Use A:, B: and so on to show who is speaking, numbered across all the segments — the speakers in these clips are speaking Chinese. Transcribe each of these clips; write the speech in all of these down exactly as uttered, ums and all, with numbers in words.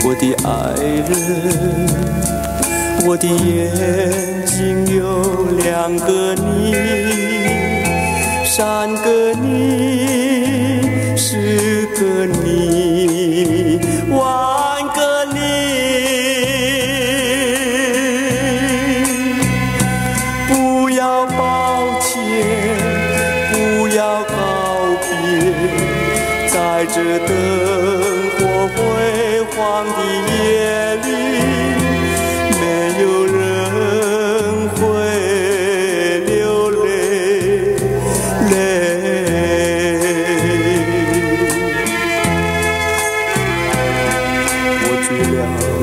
A: 我的爱人，我的眼睛有两个你，三个你，十个你，万个你。不要抱歉，不要告别，在这灯火辉煌的夜里，没有人会流泪泪。我醉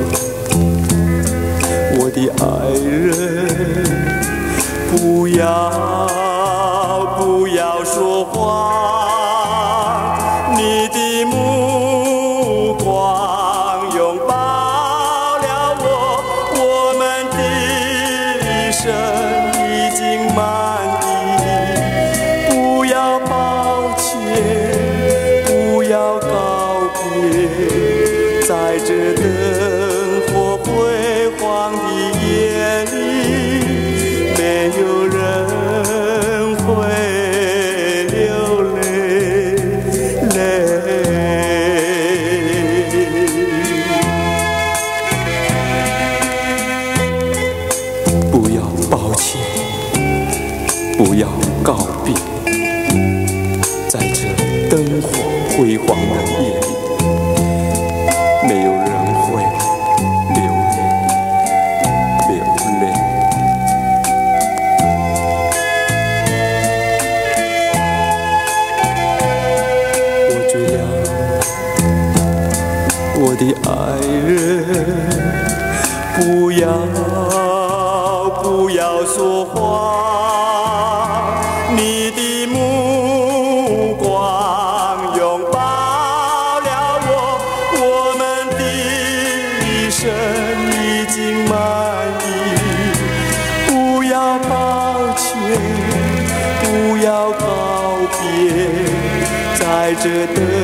A: 了，我的爱人，不要不要说话。你的目光拥抱了我，我们的一生已经满意。不要抱歉，不要告别，在这灯火辉煌的夜里，没有人会流泪泪。不要抱歉，不要告别，在这灯火辉煌的夜里，没有人会流泪流泪。我醉了，我的爱人，不要不要说话，你的目光拥抱了我，我们的一生已经满意。不要抱歉，不要告别，在这灯